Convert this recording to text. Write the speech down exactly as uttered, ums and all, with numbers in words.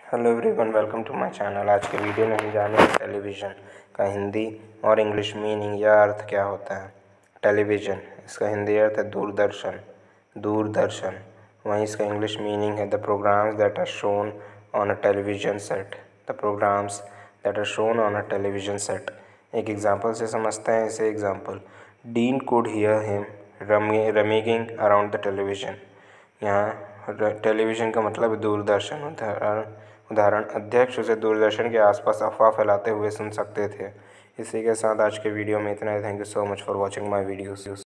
Hello everyone, welcome to my channel. आज के video में हम जानेंगे टेलीविज़न का हिंदी और इंग्लिश मीनिंग या अर्थ क्या होता है। टेलीविज़न, इसका हिंदी अर्थ है दूरदर्शन, दूरदर्शन। वहीं इसका इंग्लिश मीनिंग है the programmes that are shown on a television set, the programmes that are shown on a television set. एक एग्जांपल से समझते हैं इसे। Example, Dean could hear him rummaging around the television. यहाँ टेलीविज़न का मतलब दूरदर्शन। उदाहरण उदाहरण अध्यक्ष उसे दूरदर्शन के आसपास अफवाह फैलाते हुए सुन सकते थे। इसी के साथ आज के वीडियो में इतना ही। Thank you so much for watching my videos.